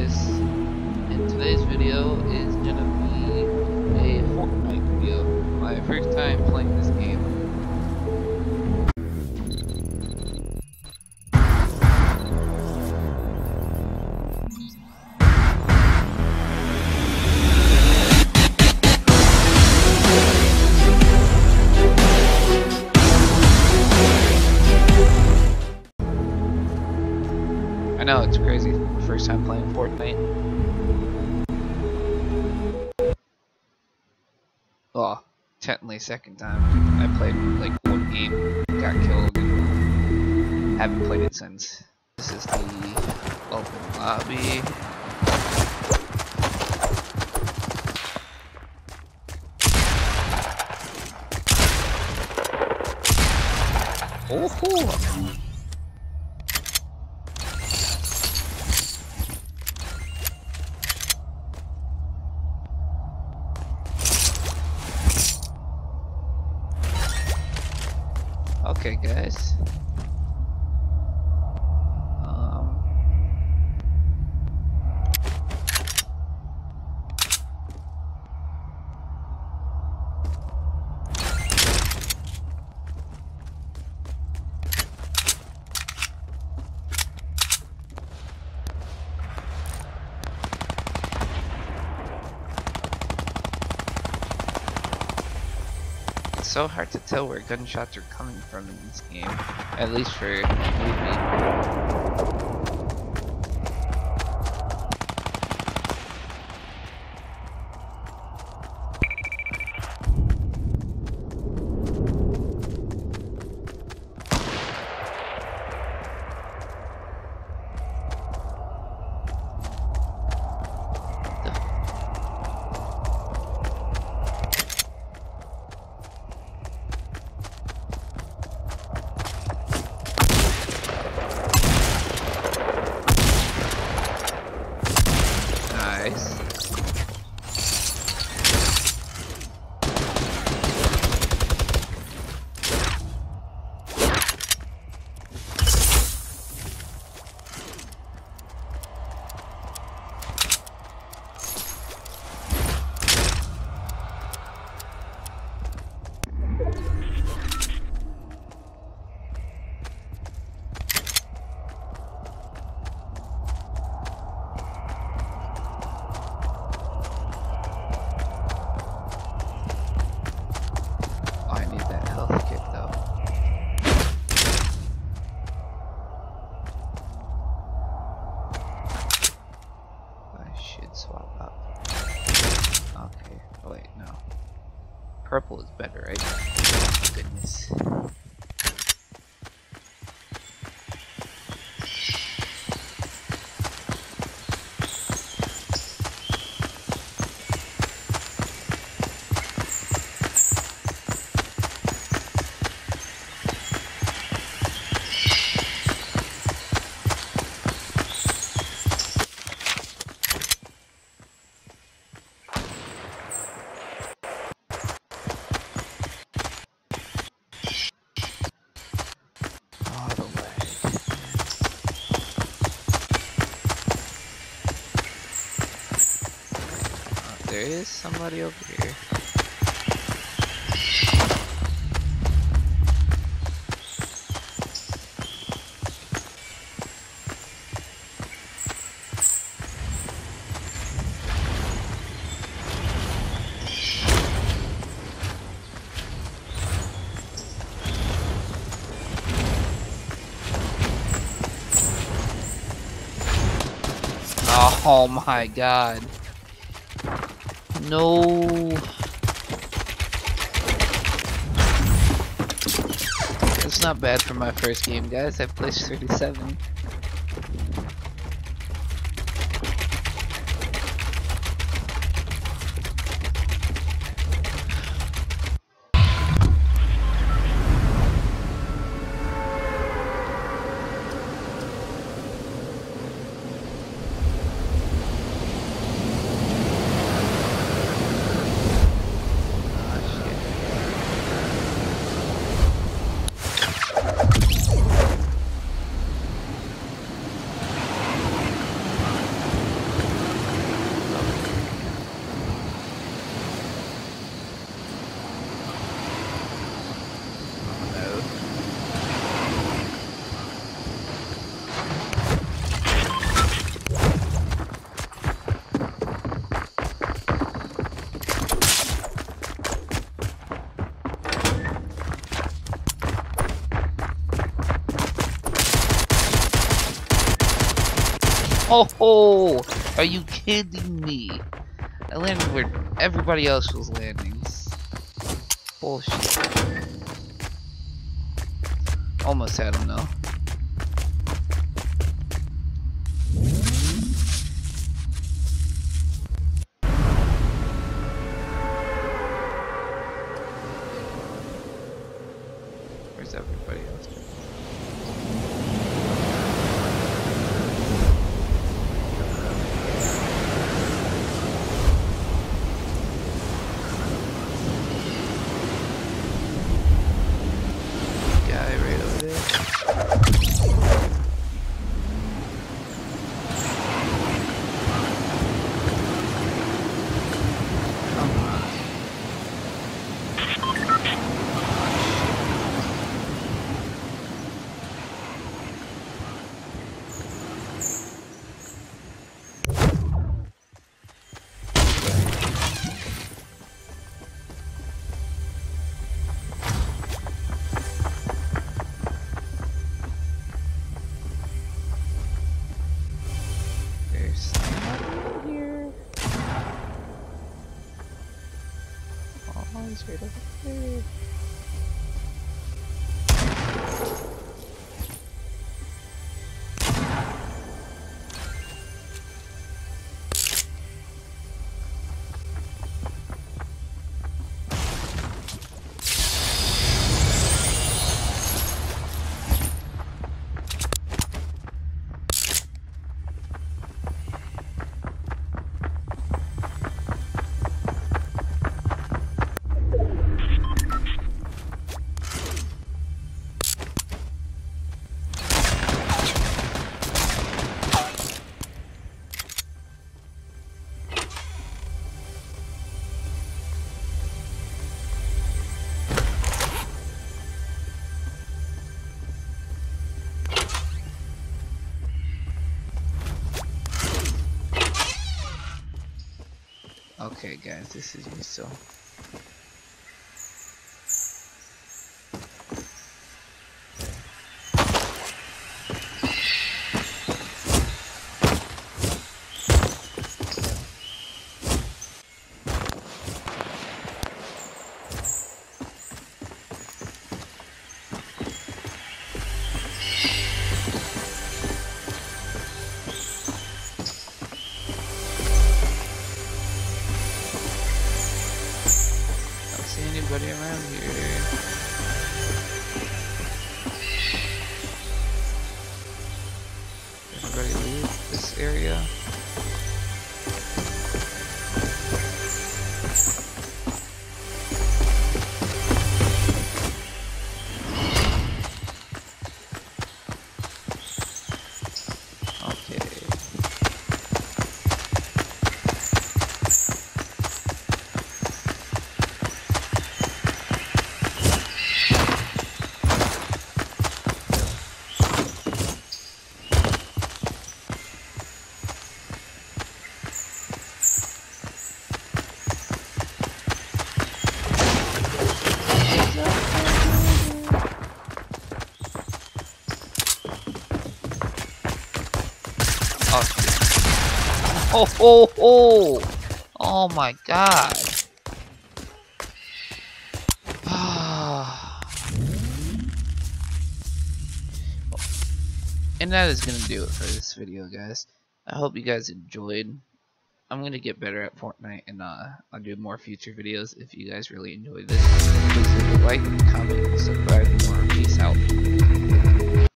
guys, and today's video is gonna be a Fortnite video. My first time playing this game. I know, it's crazy. First time playing Fortnite. Well, technically second time. I played like one game, got killed, and haven't played it since. This is the open lobby. Oh! Okay, guys. It's so hard to tell where gunshots are coming from in this game, at least for me. Nice. I need that health kit though. I should swap up. Okay. Oh wait, no. Purple is better, right? Oh, goodness. There is somebody over here. Oh my god. No. That's not bad for my first game, guys. I placed 37. Oh, are you kidding me? I landed where everybody else was landing. Bullshit. Almost had him though. Where's everybody else? Guy right over there. Come on. There's someone here. Oh, he's right over there. Okay, guys, this is me so. Anybody around here? Everybody leave this area? Okay. Oh, oh my god. And that is gonna do it for this video, guys. I hope you guys enjoyed. I'm gonna get better at Fortnite, and I'll do more future videos. If you guys really enjoyed this, please leave a like, comment, subscribe, more. Peace out.